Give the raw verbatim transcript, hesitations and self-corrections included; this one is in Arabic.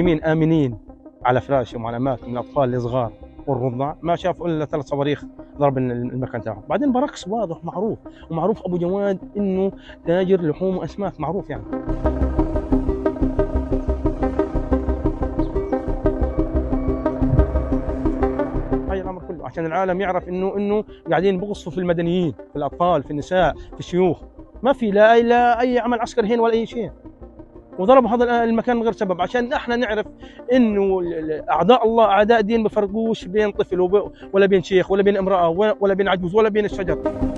نايمين امنين على فراشهم وعلى اماكن الاطفال الصغار والرضع، ما شافوا الا ثلاث صواريخ ضرب المكان تاعهم. بعدين برقص واضح معروف، ومعروف ابو جواد انه تاجر لحوم واسماك معروف يعني. هاي الامر كله عشان العالم يعرف انه انه قاعدين بغصوا في المدنيين، في الاطفال، في النساء، في الشيوخ. ما في لا اي لا اي عمل عسكري هين ولا اي شيء. وضربوا هذا المكان من غير سبب عشان احنا نعرف انه اعداء الله اعداء دين، ما بفرقوش بين طفل ولا بين شيخ ولا بين امراه ولا بين عجوز ولا بين الشجر.